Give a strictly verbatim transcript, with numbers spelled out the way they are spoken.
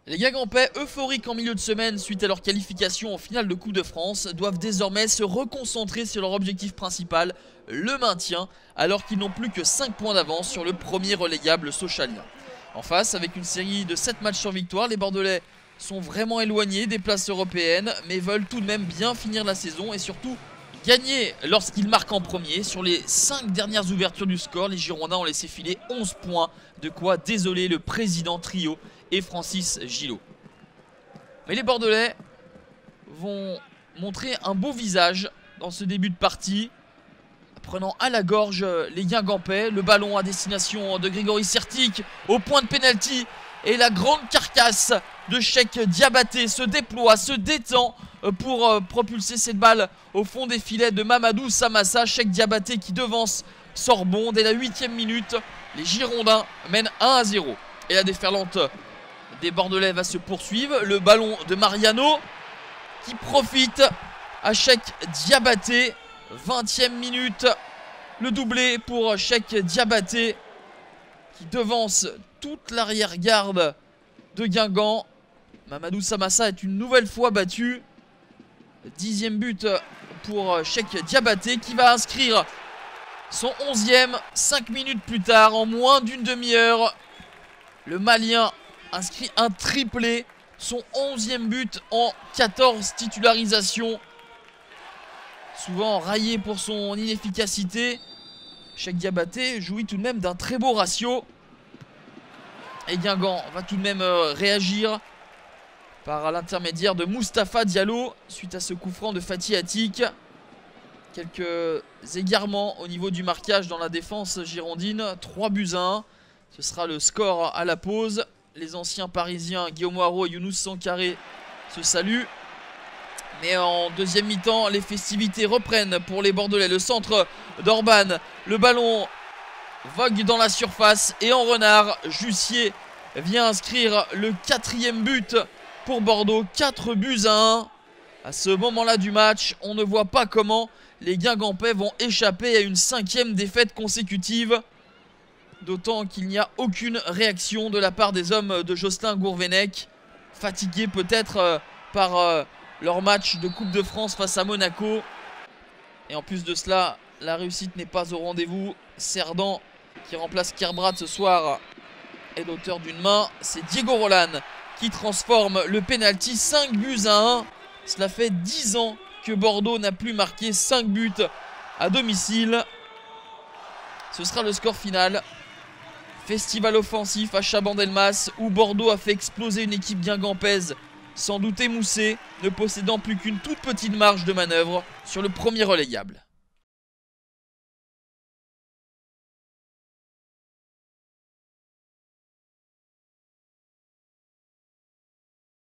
Les Guingampais, euphoriques en milieu de semaine suite à leur qualification en finale de Coupe de France, doivent désormais se reconcentrer sur leur objectif principal, le maintien, alors qu'ils n'ont plus que cinq points d'avance sur le premier relégable Sochalien. En face, avec une série de sept matchs sur victoire, les Bordelais sont vraiment éloignés des places européennes, mais veulent tout de même bien finir la saison et surtout gagner lorsqu'ils marquent en premier. Sur les cinq dernières ouvertures du score, les Girondins ont laissé filer onze points, de quoi désoler le président Trio et Francis Gillot. Mais les Bordelais vont montrer un beau visage dans ce début de partie, prenant à la gorge les Guingampais. Le ballon à destination de Grégory Sertic au point de pénalty, et la grande carcasse de Cheikh Diabaté se déploie, se détend pour propulser cette balle au fond des filets de Mamadou Samassa. Cheikh Diabaté qui devance Sorbonne dès la huitième minute. Les Girondins mènent un à zéro et la déferlante des Bordelais va se poursuivre. Le ballon de Mariano qui profite à Cheikh Diabaté. vingtième minute, le doublé pour Cheikh Diabaté qui devance toute l'arrière-garde de Guingamp. Mamadou Samassa est une nouvelle fois battu. Dixième but pour Cheikh Diabaté qui va inscrire son onzième. Cinq minutes plus tard, en moins d'une demi-heure, le Malien inscrit un triplé, son onzième but en quatorze titularisations. Souvent raillé pour son inefficacité, Cheikh Diabaté jouit tout de même d'un très beau ratio. Et Guingamp va tout de même euh, réagir par l'intermédiaire de Moustapha Diallo suite à ce coup franc de Fatih Attic. Quelques égarements au niveau du marquage dans la défense girondine. trois buts à un. Ce sera le score à la pause. Les anciens parisiens Guillaume Haro et Younous Sankaré se saluent. Mais en deuxième mi-temps, les festivités reprennent pour les Bordelais. Le centre d'Orban, le ballon vogue dans la surface et en renard, Jussier vient inscrire le quatrième but pour Bordeaux. quatre buts à un. À ce moment-là du match, on ne voit pas comment les Guingampais vont échapper à une cinquième défaite consécutive. D'autant qu'il n'y a aucune réaction de la part des hommes de Jocelyn Gourvenec, fatigués peut-être par leur match de Coupe de France face à Monaco. Et en plus de cela, la réussite n'est pas au rendez-vous. Cerdan, qui remplace Kerbrad ce soir, est l'auteur d'une main. C'est Diego Roland qui transforme le pénalty. cinq buts à un. Cela fait dix ans que Bordeaux n'a plus marqué cinq buts à domicile. Ce sera le score final. Festival offensif à Chabandelmas, où Bordeaux a fait exploser une équipe guingampaise sans doute émoussée, ne possédant plus qu'une toute petite marge de manœuvre sur le premier relégable.